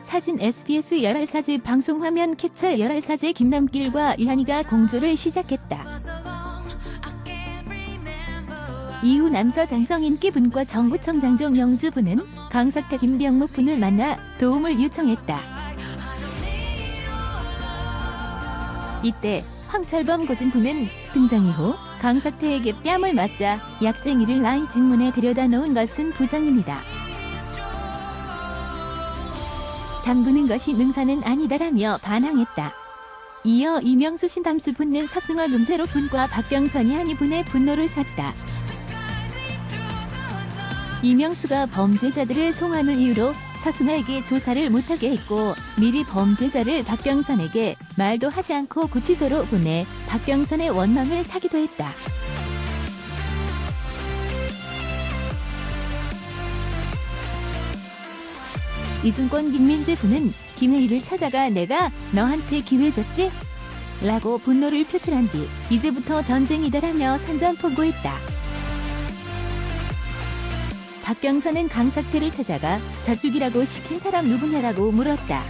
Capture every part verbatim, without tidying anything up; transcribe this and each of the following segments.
사진 에스비에스 열알사제 방송 화면 캡처 열알사제 김남길과 이한이가 공조를 시작했다. 이후 남서장 정인기분과 정부청장 정영주분은 강석태 김병묵분을 만나 도움을 요청했다. 이때 황철범 고준분은 등장 이후 강석태에게 뺨을 맞자 약쟁이를 라이징문에 들여다 놓은 것은 부정입니다. 담그는 것이 능사는 아니다라며 반항했다. 이어 이명수 신담수 분은 서승화 금세로 분과 박병선이 한이 분의 분노를 샀다. 이명수가 범죄자들의 송환을 이유로 서승화에게 조사를 못하게 했고 미리 범죄자를 박병선에게 말도 하지 않고 구치소로 보내 박병선의 원망을 사기도 했다. 이중권 김민재 부는 김혜희를 찾아가 내가 너한테 기회 줬지? 라고 분노를 표출한 뒤 이제부터 전쟁이다라며 선전포고했다. 박병선은 강석태를 찾아가 저 죽이라고 시킨 사람 누구냐라고 물었다.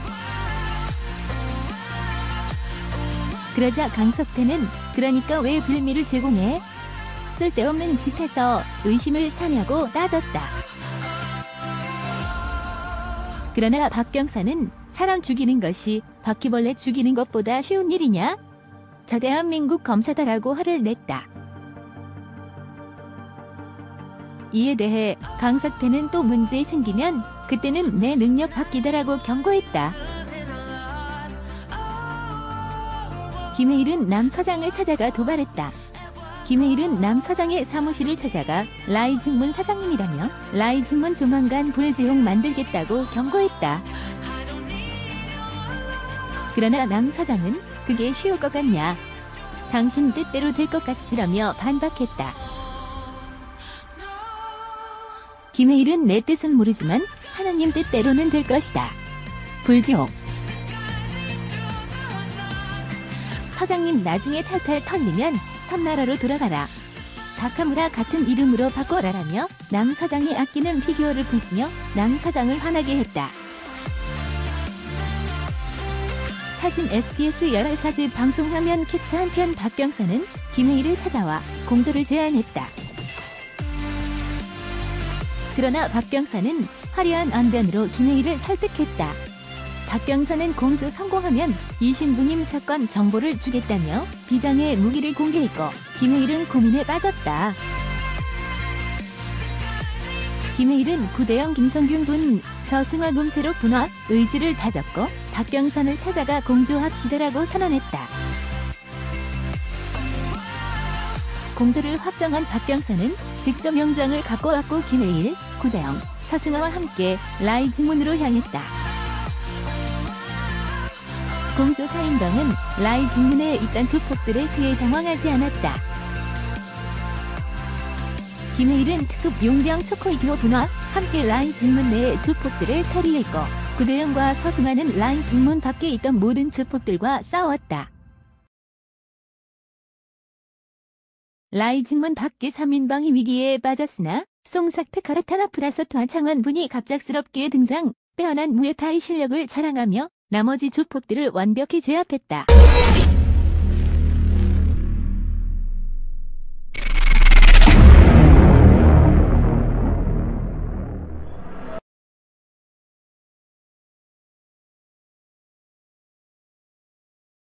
그러자 강석태는 그러니까 왜 빌미를 제공해? 쓸데없는 짓해서 의심을 사냐고 따졌다. 그러나 박병선은 사람 죽이는 것이 바퀴벌레 죽이는 것보다 쉬운 일이냐? 저 대한민국 검사다라고 화를 냈다. 이에 대해 강석태는 또 문제 생기면 그때는 내 능력 바뀌다라고 경고했다. 김혜일은 남 서장을 찾아가 도발했다. 김혜일은 남 서장의 사무실을 찾아가 라이징문 사장님이라며 라이징문 조만간 불지옥 만들겠다고 경고했다. 그러나 남 서장은 그게 쉬울 것 같냐? 당신 뜻대로 될 것 같지라며 반박했다. 김혜일은 내 뜻은 모르지만 하나님 뜻대로는 될 것이다. 불지옥. 서장님 나중에 탈탈 털리면 섬나라로 돌아가라. 다카무라 같은 이름으로 바꿔라라며 남 서장이 아끼는 피규어를 부수며 남 서장을 화나게 했다. 사진 에스비에스 열알사제 방송 화면 캡처 한편 박병선은 김혜일을 찾아와 공조를 제안했다. 그러나 박병선은 화려한 언변으로 김혜일을 설득했다. 박병선은 공조 성공하면 이 신부님 사건 정보를 주겠다며 비장의 무기를 공개했고 김혜일은 고민에 빠졌다. 김혜일은 구대영 김성균 분 서승화 금세로 분화 의지를 다졌고 박병선을 찾아가 공조합시다라고 선언했다. 공조를 확정한 박병선은 직접 영장을 갖고 왔고 김혜일, 구대영, 서승화와 함께 라이징문으로 향했다. 공조 사인방은 라이징문에 있던 조폭들의 수에 당황하지 않았다. 김혜일은 특급 용병 초코이기호 분화 함께 라이징문 내의 조폭들을 처리했고 구대영과 서승화는 라이징문 밖에 있던 모든 조폭들과 싸웠다. 라이징문 밖의 삼 인방이 위기에 빠졌으나 송삭트 카라타나 프라소토와 창원분이 갑작스럽게 등장 빼어난 무에타이 실력을 자랑하며 나머지 조폭들을 완벽히 제압했다.